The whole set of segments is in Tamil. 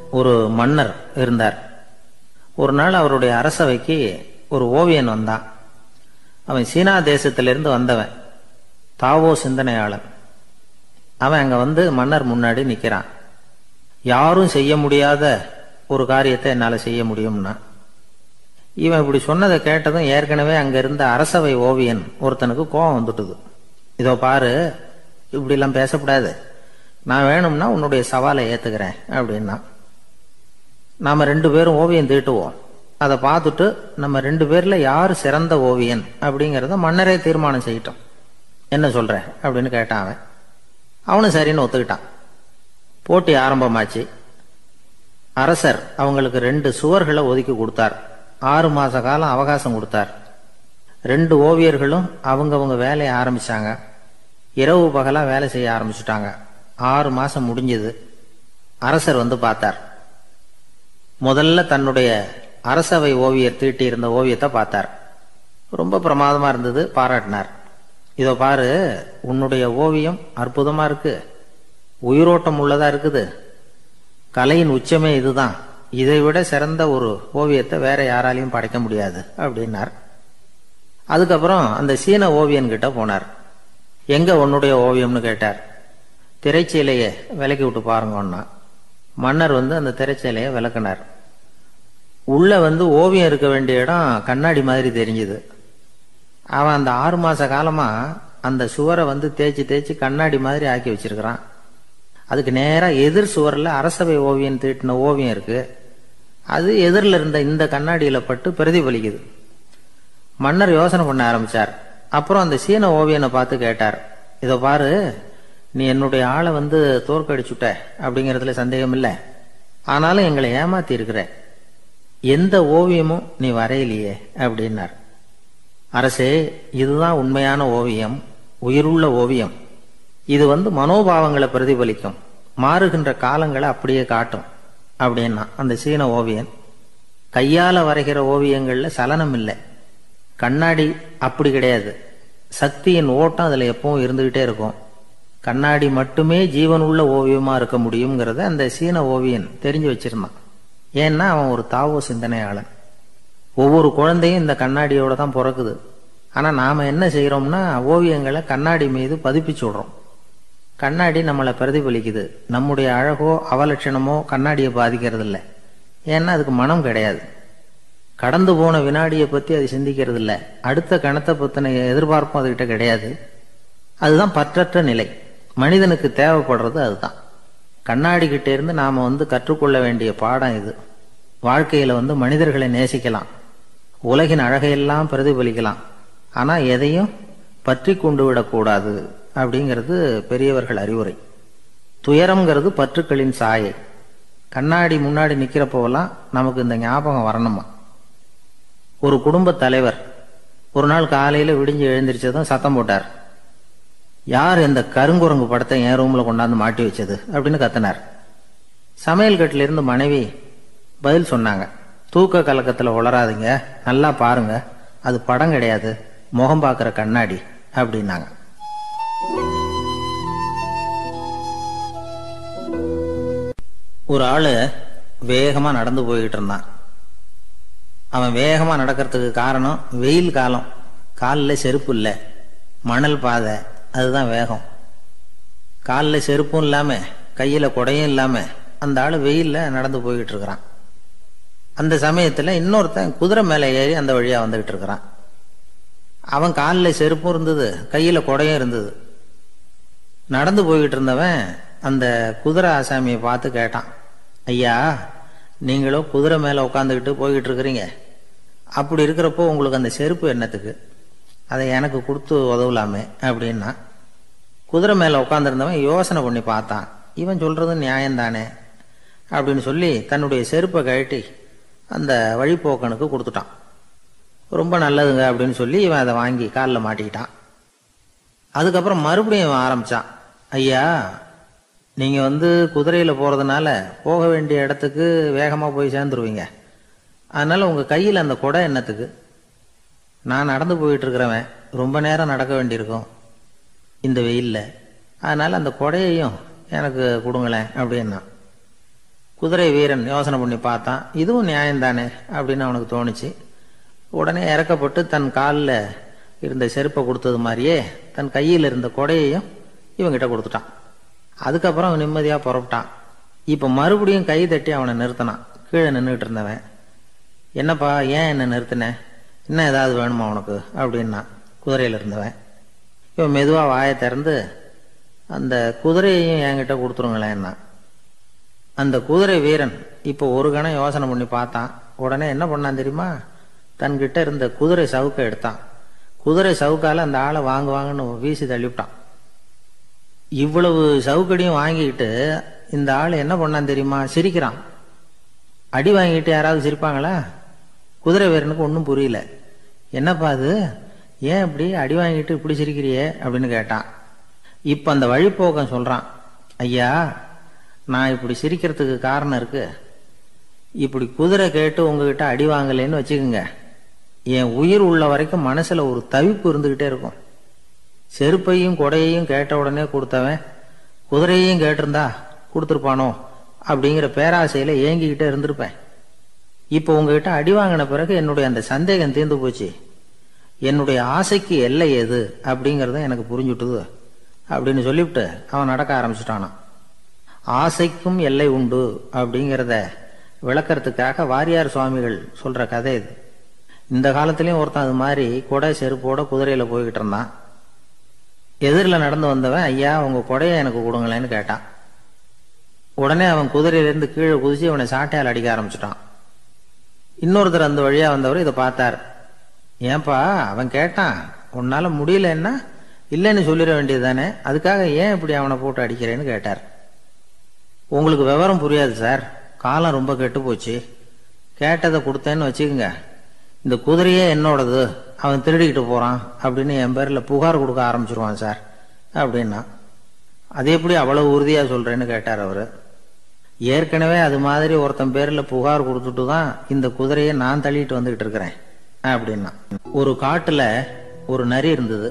ஒரு மன்னர் இருந்தார். ஒரு நாள் அவருடைய அரசவைக்கு ஒரு ஓவியன் வந்தான். அவன் சீனா தேசத்திலிருந்து வந்தவன், தாவோ சிந்தனையாளன். அவன் அங்க வந்து மன்னர் முன்னாடி நிக்கிறான். யாரும் செய்ய முடியாத ஒரு காரியத்தை என்னால செய்ய முடியும்னா. இவன் இப்படி சொன்னதை கேட்டதும் ஏற்கனவே அங்க இருந்த அரசவை ஓவியன் ஒருத்தனுக்கு கோபம் வந்துட்டுது. இதோ பாரு, இப்படி எல்லாம் பேசக்கூடாது, நான் வேணும்னா உன்னுடைய சவாலை ஏத்துக்கிறேன் அப்படின்னா. நாம 2 பேரும் ஓவியம் தீட்டுவோம், அதை பார்த்துட்டு நம்ம 2 பேர்ல யாரு சிறந்த ஓவியன் அப்படிங்கறத மன்னரே தீர்மானம் செய்யட்டும், என்ன சொல்ற அப்படின்னு கேட்டான். அவனும் சரின்னு ஒத்துக்கிட்டான். போட்டி ஆரம்பமாச்சு. அரசர் அவங்களுக்கு 2 சுவர்களை ஒதுக்கி கொடுத்தார். 6 மாச காலம் அவகாசம் கொடுத்தார். 2 ஓவியர்களும் அவங்கவங்க வேலையை ஆரம்பிச்சாங்க. இரவு பகலா வேலை செய்ய ஆரம்பிச்சுட்டாங்க. 6 மாசம் முடிஞ்சது. அரசர் வந்து பார்த்தார். முதல்ல தன்னுடைய அரசவை ஓவியர் தீட்டி இருந்த ஓவியத்தை பார்த்தார். ரொம்ப பிரமாதமா இருந்தது, பாராட்டினார். இதோ பாரு, உன்னுடைய ஓவியம் அற்புதமா இருக்கு, உயிரோட்டம் உள்ளதா இருக்குது, கலையின் உச்சமே இதுதான், இதை விட சிறந்த ஒரு ஓவியத்தை வேற யாராலையும் படைக்க முடியாது அப்படின்னார். அதுக்கப்புறம் அந்த சீன ஓவியன் கிட்ட போனார். எங்க உன்னுடைய ஓவியம்னு கேட்டார். திரைச்சீலையை விலக்கி விட்டு பாருங்கன்னா. மன்னர் வந்து அந்த திரைச்சீலையை விளக்குனார். உள்ள வந்து ஓவியம் இருக்க வேண்டிய இடம் கண்ணாடி மாதிரி தெரிஞ்சுது. அவன் அந்த 6 மாச காலமா அந்த சுவரை வந்து தேய்ச்சி தேய்ச்சி கண்ணாடி மாதிரி ஆக்கி வச்சிருக்கிறான். அதுக்கு நேரா எதிர் சுவர்ல அரசவை ஓவியம் தீட்டின ஓவியம் இருக்கு. அது எதிரில் இருந்த இந்த கண்ணாடியில பட்டு பிரதிபலிக்குது. மன்னர் யோசனை பண்ண ஆரம்பிச்சார். அப்புறம் அந்த சீன ஓவியனை பார்த்து கேட்டார். இதோ பாரு, நீ என்னுடைய ஆளை வந்து தோற்கடிச்சுட்ட அப்படிங்கறதுல சந்தேகம் இல்லை, ஆனாலும் எங்களை ஏமாத்தி இருக்கிற, எந்த ஓவியமும் நீ வரையிலையே அப்படின்னார். அரசே, இதுதான் உண்மையான ஓவியம், உயிருள்ள ஓவியம். இது வந்து மனோபாவங்களை பிரதிபலிக்கும், மாறுகின்ற காலங்களை அப்படியே காட்டும் அப்படின்னா அந்த சீன ஓவியன். கையால வரைகிற ஓவியங்கள்ல சலனம் இல்லை, கண்ணாடி அப்படி கிடையாது, சக்தியின் ஓட்டம் அதுல எப்பவும் இருந்துகிட்டே இருக்கும், கண்ணாடி மட்டுமே ஜீவன் உள்ள ஓவியமா இருக்க முடியுங்கிறத அந்த சீன ஓவியன் தெரிஞ்சு வச்சிருந்தான். ஏன்னா அவன் ஒரு தாவோ சிந்தனையாளன். ஒவ்வொரு குழந்தையும் இந்த கண்ணாடியோட தான் பிறக்குது. ஆனா நாம என்ன செய்யறோம்னா ஓவியங்களை கண்ணாடி மீது பதிப்பிச்சு விடுறோம். கண்ணாடி நம்மளை பிரதிபலிக்குது. நம்முடைய அழகோ அவலட்சணமோ கண்ணாடியை பாதிக்கிறது இல்லை. ஏன்னா அதுக்கு மனம் கிடையாது. கடந்து போன வினாடியை பத்தி அது சிந்திக்கிறது இல்லை. அடுத்த கணத்தை பத்தின எதிர்பார்ப்பும் அதுகிட்ட கிடையாது. அதுதான் பற்றற்ற நிலை. மனிதனுக்கு தேவைப்படுறது அதுதான். கண்ணாடி கிட்ட இருந்து நாம வந்து கற்றுக்கொள்ள வேண்டிய பாடம் இது. வாழ்க்கையில வந்து மனிதர்களை நேசிக்கலாம், உலகின் அழகையெல்லாம் பிரதிபலிக்கலாம், ஆனா எதையும் பற்றி கொண்டு விடக்கூடாது அப்படிங்கிறது பெரியவர்கள் அறிவுரை. துயரம்ங்கிறது பற்றுக்களின் சாயை. கண்ணாடி முன்னாடி நிக்கிறப்போவெல்லாம் நமக்கு இந்த ஞாபகம் வரணுமா. ஒரு குடும்ப தலைவர் ஒரு நாள் காலையில விடிஞ்சு எழுந்திரிச்சதும் சத்தம் போட்டார். யார் இந்த கருங்குரங்கு படத்தை என் ரூம்ல கொண்டாந்து மாட்டி வச்சது அப்படின்னு கத்தினார். சமையல் கட்டில இருந்து மனைவி பதில் சொன்னாங்க. தூக்க கலக்கத்துல உளராதிங்க, நல்லா பாருங்க, அது படம் கிடையாது, முகம் பார்க்கிற கண்ணாடி அப்படின்னாங்க. ஒரு ஆளு வேகமா நடந்து போய்கிட்டு இருந்தான். அவன் வேகமா நடக்கிறதுக்கு காரணம் வெயில் காலம், காலில் செருப்பு இல்லை, மணல் பாதை, அதுதான் வேகம். காலில் செருப்பும் இல்லாம கையில குடையும் இல்லாம அந்த ஆளு வெயில்ல நடந்து போய்கிட்டு இருக்கிறான். அந்த சமயத்துல இன்னொருத்தன் குதிரை மேல ஏறி அந்த வழியா வந்துகிட்டு இருக்கிறான். அவன் காலில் செருப்பும் இருந்தது, கையில குடையும் இருந்தது. நடந்து போய்கிட்டு இருந்தவன் அந்த குதிரை ஆசாமியை பார்த்து கேட்டான். ஐயா, நீங்களும் குதிரை மேல உட்காந்துக்கிட்டு போய்கிட்டு இருக்கிறீங்க, அப்படி இருக்கிறப்போ உங்களுக்கு அந்த செருப்பு என்னத்துக்கு, அதை எனக்கு கொடுத்து உதவலாமே அப்படின்னா. குதிரை மேல உட்காந்துருந்தவன் யோசனை பண்ணி பார்த்தான். இவன் சொல்றது நியாயம்தானே அப்படின்னு சொல்லி தன்னுடைய செருப்பை கழட்டி அந்த வழிப்போக்கனுக்கு கொடுத்துட்டான். ரொம்ப நல்லதுங்க அப்படின்னு சொல்லி இவன் அதை வாங்கி காலில் மாட்டிக்கிட்டான். அதுக்கப்புறம் மறுபடியும் இவன் ஆரம்பிச்சான். ஐயா, நீங்க வந்து குதிரையில போறதுனால போக வேண்டிய இடத்துக்கு வேகமா போய் சேர்ந்துருவீங்க, அதனால உங்க கையில் அந்த குடை என்னத்துக்கு, நான் நடந்து போயிட்டு இருக்கிறவன் ரொம்ப நேரம் நடக்க வேண்டியிருக்கும் இந்த வெயில்ல, அதனால அந்த குடையையும் எனக்கு கொடுங்களேன் அப்படின்னா. குதிரை வீரன் யோசனை பண்ணி பார்த்தான், இதுவும் நியாயம்தானே அப்படின்னு அவனுக்கு தோணுச்சு. உடனே இறக்கப்பட்டு தன் காலில் இருந்த செருப்பை கொடுத்தது மாதிரியே தன் கையில் இருந்த கொடையையும் இவங்கிட்ட கொடுத்துட்டான். அதுக்கப்புறம் அவன் நிம்மதியாக புறப்பட்டான். இப்போ மறுபடியும் கை தட்டி அவனை நிறுத்தினான். கீழே நின்றுட்டு இருந்தவன், என்னப்பா ஏன் என்ன நிறுத்தினேன், இன்னும் ஏதாவது வேணுமா உனக்கு அப்படின்னா குதிரையில் இருந்தவன். இவன் மெதுவாக வாயை திறந்து, அந்த குதிரையையும் என்கிட்ட கொடுத்துருங்களேன்னா. அந்த குதிரை வீரன் இப்போ ஒரு கணம் யோசனை பண்ணி பார்த்தான். உடனே என்ன பண்ணான் தெரியுமா, தன்கிட்ட இருந்த குதிரை சவுக்கை எடுத்தான். குதிரை சவுக்கால அந்த ஆளை வாங்குவாங்கன்னு வீசி தள்ளிவிட்டான். இவ்வளவு சவுக்கடியும் வாங்கிக்கிட்டு இந்த ஆள் என்ன பண்ணான் தெரியுமா, சிரிக்கிறான். அடி வாங்கிட்டு யாராவது சிரிப்பாங்களா? குதிரை வீரனுக்கு ஒன்றும் புரியல. என்னப்பா அது, ஏன் இப்படி அடி வாங்கிட்டு இப்படி சிரிக்கிறியே அப்படின்னு கேட்டான். இப்போ அந்த வழிப்போக்கம் சொல்றான், ஐயா நான் இப்படி சிரிக்கிறதுக்கு காரணம் இருக்கு. இப்படி குதிரை கேட்டு உங்ககிட்ட அடி வாங்கலைன்னு வச்சுக்கோங்க, என் உயிர் உள்ள வரைக்கும் மனசுல ஒரு தவிப்பு இருந்துகிட்டே இருக்கும். செருப்பையும் கொடையையும் கேட்ட உடனே கொடுத்தவன் குதிரையையும் கேட்டிருந்தா கொடுத்துருப்பானோ அப்படிங்கிற பேராசையில ஏங்கிக்கிட்டே இருந்திருப்பேன். இப்போ உங்ககிட்ட அடி வாங்கின பிறகு என்னுடைய அந்த சந்தேகம் தீர்ந்து போச்சு. என்னுடைய ஆசைக்கு எல்லை எது அப்படிங்கறத எனக்கு புரிஞ்சுட்டுது அப்படின்னு சொல்லிவிட்டு அவன் நடக்க ஆரம்பிச்சுட்டானான். ஆசைக்கும் எல்லை உண்டு அப்படிங்கிறத விளக்கறதுக்காக வாரியார் சுவாமிகள் சொல்ற கதை இது. இந்த காலத்திலயும் ஒருத்தன் அது மாதிரி கொடை செருப்போட குதிரையில போய்கிட்டு இருந்தான். எதிரில் நடந்து வந்தவன், ஐயா உங்க கொடையை எனக்கு கொடுங்களேன்னு கேட்டான். உடனே அவன் குதிரையிலிருந்து கீழே குதிச்சு அவனை சாட்டையால் அடிக்க ஆரம்பிச்சுட்டான். இன்னொருத்தர் அந்த வழியா வந்தவர் இதை பார்த்தார். ஏன்பா அவன் கேட்டான், உன்னால முடியலன்னா இல்லைன்னு சொல்லிட வேண்டியது தானே, அதுக்காக ஏன் இப்படி அவனை போட்டு அடிக்கிறேன்னு கேட்டார். உங்களுக்கு விவரம் புரியாது சார், காலம் ரொம்ப கெட்டு போச்சு. கேட்டதை கொடுத்தேன்னு வச்சுக்கோங்க, இந்த குதிரையே என்னோடது, அவன் திருடிக்கிட்டு போறான் அப்படின்னு என் பேர்ல புகார் கொடுக்க ஆரம்பிச்சிருவான் சார் அப்படின்னா. அது எப்படி அவ்வளவு உறுதியா சொல்றேன்னு கேட்டார் அவரு. ஏற்கனவே அது மாதிரி ஒருத்தன் பேர்ல புகார் கொடுத்துட்டு தான் இந்த குதிரையை நான் தள்ளிட்டு வந்துகிட்டு இருக்கிறேன் அப்படின்னா. ஒரு காட்டுல ஒரு நரி இருந்தது.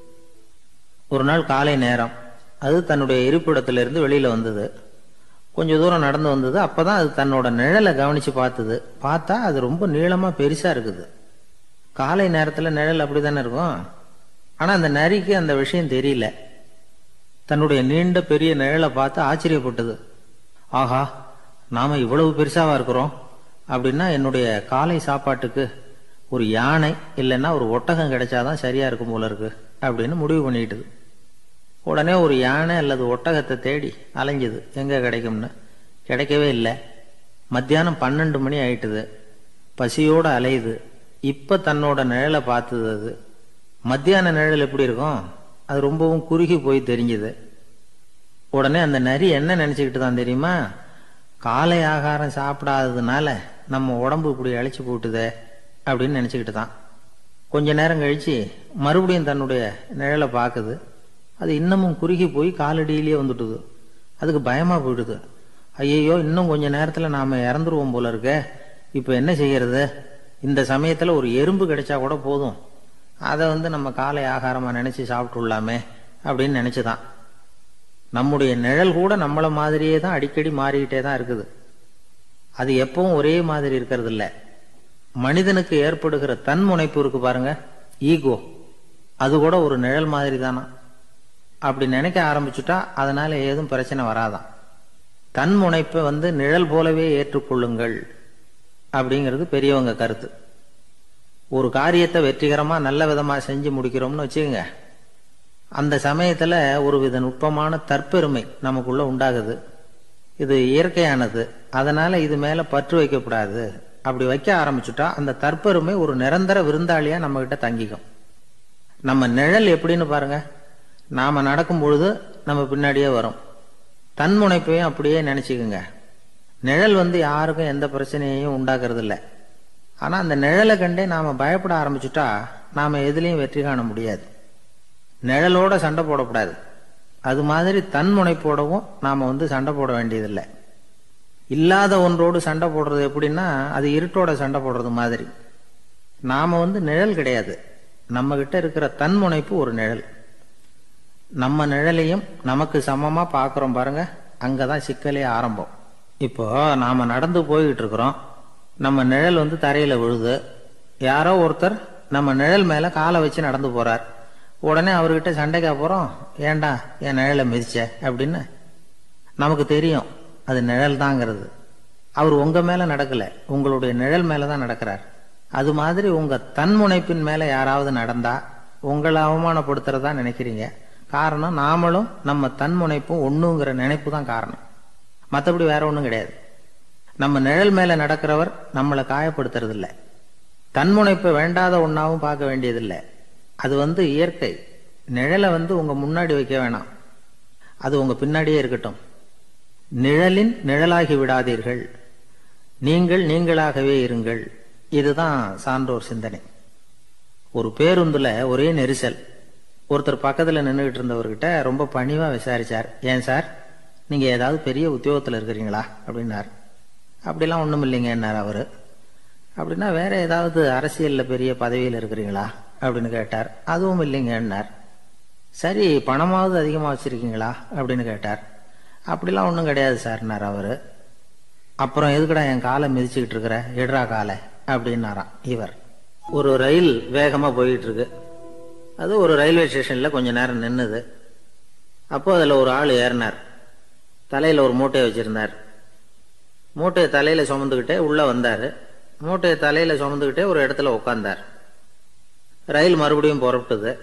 ஒரு நாள் காலை நேரம் அது தன்னுடைய இருப்பிடத்துல இருந்து வெளியில வந்தது. கொஞ்சம் தூரம் நடந்து வந்தது. அப்பதான் அது தன்னோட நிழலை கவனிச்சு பார்த்தது. பார்த்தா அது ரொம்ப நீளமா பெருசா இருக்குது. காலை நேரத்துல நிழல் அப்படித்தானே இருக்கும். ஆனா அந்த நரிக்கு அந்த விஷயம் தெரியல. தன்னுடைய நீண்ட பெரிய நிழலை பார்த்து ஆச்சரியப்பட்டது. ஆஹா, நாம இவ்வளவு பெருசாவா இருக்கிறோம் அப்படின்னா என்னுடைய காலை சாப்பாட்டுக்கு ஒரு யானை இல்லைன்னா ஒரு ஒட்டகம் கிடைச்சாதான் சரியா இருக்கும் போல இருக்கு அப்படின்னு முடிவு பண்ணிட்டுது. உடனே ஒரு யானை அல்லது ஒட்டகத்தை தேடி அலைஞ்சது, எங்க கிடைக்கும்னு. கிடைக்கவே இல்லை. மத்தியானம் 12 மணி ஆயிட்டுது. பசியோட அலையுது. இப்ப தன்னோட நிழலை பார்த்தது. அது மத்தியான நிழல் எப்படி இருக்கும், அது ரொம்பவும் குறுகி போய் தெரிஞ்சது. உடனே அந்த நரி என்ன நினைச்சுக்கிட்டு தான் தெரியுமா, காலை ஆகாரம் சாப்பிடாததுனால நம்ம உடம்பு இப்படி அழைச்சி போட்டுதே அப்படின்னு நினைச்சுக்கிட்டு தான். கொஞ்ச நேரம் கழிச்சு மறுபடியும் தன்னுடைய நிழலை பார்க்குது. அது இன்னமும் குறுகி போய் காலடியிலேயே வந்துட்டுது. அதுக்கு பயமா போயிடுது. ஐயோ, இன்னும் கொஞ்ச நேரத்துல நாம இறந்துருவோம் போல இருக்க, இப்ப என்ன செய்யறது? இந்த சமயத்துல ஒரு எறும்பு கிடைச்சா கூட போதும், அதை நம்ம காலை ஆகாரமா நினைச்சு சாப்பிட்டுள்ளாமே அப்படின்னு நினைச்சுதான். நம்முடைய நிழல் கூட நம்மள மாதிரியே தான் அடிக்கடி மாறிக்கிட்டே தான் இருக்குது. அது எப்பவும் ஒரே மாதிரி இருக்கிறது இல்ல. மனிதனுக்கு ஏற்படுகிற தன்முனைப்பு இருக்கு பாருங்க, ஈகோ, அது கூட ஒரு நிழல் மாதிரி தானா. அப்படி நினைக்க ஆரம்பிச்சுட்டா அதனால ஏதும் பிரச்சனை வராதான். தன்முனைப்பை நிழல் போலவே ஏற்றுக்கொள்ளுங்கள் அப்படிங்கிறது பெரியவங்க கருத்து. ஒரு காரியத்தை வெற்றிகரமா நல்ல விதமா செஞ்சு முடிக்கிறோம்னு வச்சுக்கோங்க, அந்த சமயத்துல ஒரு வித நுட்பமான தற்பெருமை நமக்குள்ள உண்டாகுது. இது இயற்கையானது, அதனால இது மேல பற்று வைக்கக்கூடாது. அப்படி வைக்க ஆரம்பிச்சுட்டா அந்த தற்பெருமை ஒரு நிரந்தர விருந்தாளியா நம்ம கிட்ட தங்கிக்கும். நம்ம நிழல் எப்படின்னு பாருங்க, நாம நடக்கும் பொழுது நம்ம பின்னாடியே வரும். தன்முனைப்பையும் அப்படியே நினைச்சுக்குங்க. நிழல் யாருக்கும் எந்த பிரச்சனையையும் உண்டாக்குறது இல்லை. ஆனா அந்த நிழலை கண்டே நாம பயப்பட ஆரம்பிச்சுட்டா நாம எதுலையும் வெற்றி காண முடியாது. நிழலோட சண்டை போடக்கூடாது. அது மாதிரி தன்முனைப்போடவும் நாம சண்டை போட வேண்டியதில்லை. இல்லாத ஒன்றோடு சண்டை போடுறது எப்படின்னா, அது இருட்டோட சண்டை போடுறது மாதிரி. நாம நிழல் கிடையாது, நம்ம கிட்ட இருக்கிற தன்முனைப்பு ஒரு நிழல். நம்ம நிழலையும் நமக்கு சமமா பாக்குறோம் பாருங்க, அங்கதான் சிக்கலே ஆரம்பம். இப்போ நாம நடந்து போய்கிட்டு இருக்கிறோம், நம்ம நிழல் தரையில விழுது. யாரோ ஒருத்தர் நம்ம நிழல் மேல காலை வச்சு நடந்து போறார். உடனே அவர்கிட்ட சண்டைக்கா போறோம், ஏண்டா என் நிழலை மிதிச்ச அப்படின்னு. நமக்கு தெரியும் அது நிழல் தாங்கிறது. அவர் உங்க மேல நடக்கல, உங்களுடைய நிழல் மேலதான் நடக்கிறார். அது மாதிரி உங்க தன்முனைப்பின் மேல யாராவது நடந்தா உங்களை அவமானப்படுத்துறதா நினைக்கிறீங்க. காரணம், நாமளும் நம்ம தன்முனைப்பும் ஒண்ணுங்கிற நினைப்பு தான் காரணம். மற்றபடி வேற ஒண்ணும் கிடையாது. நம்ம நிழல் மேல நடக்கிறவர் நம்மளை காயப்படுத்துறது இல்லை. தன்முனைப்பை வேண்டாத ஒன்னாவும் பார்க்க வேண்டியதில்லை. அது இயற்கை. நிழலை உங்க முன்னாடி வைக்க வேணாம், அது உங்க பின்னாடியே இருக்கட்டும். நிழலின் நிழலாகி விடாதீர்கள், நீங்கள் நீங்களாகவே இருங்கள். இதுதான் சான்றோர் சிந்தனை. ஒரு பேருந்துல ஒரே நெரிசல். ஒருத்தர் பக்கத்துல நின்றுகிட்டு இருந்தவர்கிட்ட ரொம்ப பணிவா விசாரிச்சார், ஏன் சார் நீங்க ஏதாவது பெரிய உத்தியோகத்துல இருக்கிறீங்களா அப்படின்னார். அப்படிலாம் ஒண்ணும் இல்லைங்கன்னார் அவரு. அப்படின்னா வேற ஏதாவது அரசியல்ல பெரிய பதவியில் இருக்கிறீங்களா அப்படின்னு கேட்டார். அதுவும் இல்லைங்கன்னார். சரி, பணமாவது அதிகமா வச்சிருக்கீங்களா அப்படின்னு கேட்டார். அப்படிலாம் ஒன்றும் கிடையாது சார்னார் அவரு. அப்புறம் எதுக்குடா என் காலை மிதிச்சுக்கிட்டு இருக்கிற, எடுறா காலை அப்படின்னாராம் இவர். ஒரு ரயில் வேகமா போயிட்டு இருக்கு. அது ஒரு ரயில்வே ஸ்டேஷன்ல கொஞ்ச நேரம் நின்னுது. அப்போ அதுல ஒரு ஆள் ஏறினார். தலையில ஒரு மூட்டையை வச்சிருந்தார். மூட்டையை தலையில சுமந்துக்கிட்டே உள்ள வந்தாரு. மூட்டையை தலையில சுமந்துக்கிட்டே ஒரு இடத்துல உட்கார்ந்தார். ரயில் மறுபடியும் புறப்பட்டது.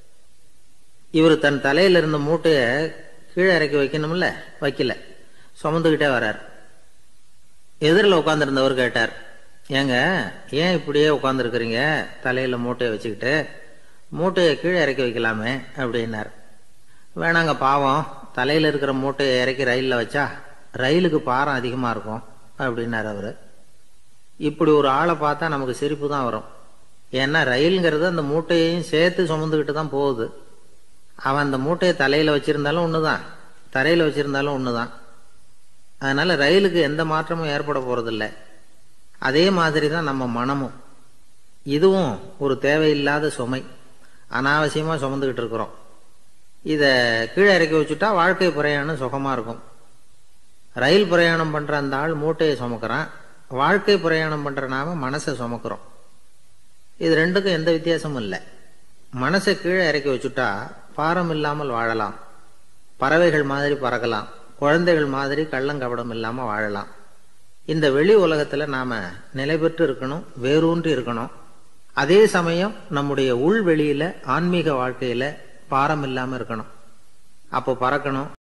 இவர் தன் தலையில இருந்த மூட்டைய கீழே இறக்கி வைக்கணும்ல, வைக்கல, சுமந்துக்கிட்டே வர்றார். எதிரில் உட்கார்ந்துருந்தவர் கேட்டார், ஏங்க ஏன் இப்படியே உட்கார்ந்துருக்கிறீங்க, தலையில மூட்டையை வச்சுக்கிட்டு, மூட்டையை கீழே இறக்கி வைக்கலாமே அப்படின்னார். வேணாங்க, பாவம், தலையில இருக்கிற மூட்டையை இறக்கி ரயில்ல வச்சா ரயிலுக்கு பாரம் அதிகமா இருக்கும் அப்படின்னார் அவரு. இப்படி ஒரு ஆளை பார்த்தா நமக்கு சிரிப்பு தான் வரும். ஏன்னா ரயில்ங்கிறது அந்த மூட்டையையும் சேர்த்து சுமந்துக்கிட்டு தான் போகுது. அவன் அந்த மூட்டையை தலையில வச்சிருந்தாலும் ஒண்ணுதான், தரையில வச்சிருந்தாலும் ஒண்ணுதான். அதனால ரயிலுக்கு எந்த மாற்றமும் ஏற்பட போறதில்லை. அதே மாதிரி தான் நம்ம மனமும். இதுவும் ஒரு தேவையில்லாத சுமை, அனாவசியமா சுமந்துக்கிட்டு இருக்கிறோம். இத கீழே இறக்கி வச்சுட்டா வாழ்க்கை பிரயாணம் சுகமா இருக்கும். ரயில் பிரயாணம் பண்ற அந்த ஆள் மூட்டையை சுமக்கிறான், வாழ்க்கை பிரயாணம் பண்ற நாம மனசை சுமக்கிறோம். இது ரெண்டுக்கும் எந்த வித்தியாசமும் இல்லை. மனசை கீழே இறக்கி வச்சுட்டா பாரம் இல்லாமல் வாழலாம், பறவைகள் மாதிரி பறக்கலாம், குழந்தைகள் மாதிரி கள்ளங்கபடம் இல்லாம வாழலாம். இந்த வெளி உலகத்துல நாம நிலை பெற்று இருக்கணும், வேரூன்றி இருக்கணும். அதே சமயம் நம்முடைய உள்வெளியில ஆன்மீக வாழ்க்கையில பாரம் இல்லாம இருக்கணும். அப்போ பறக்கணும்,